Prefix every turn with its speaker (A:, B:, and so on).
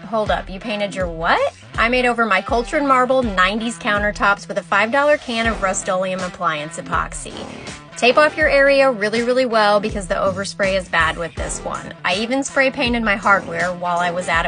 A: Hold up, you painted your what? I made over my cultured marble 90s countertops with a $5 can of Rustoleum appliance epoxy. Tape off your area really, really well because the overspray is bad with this one. I even spray painted my hardware while I was at it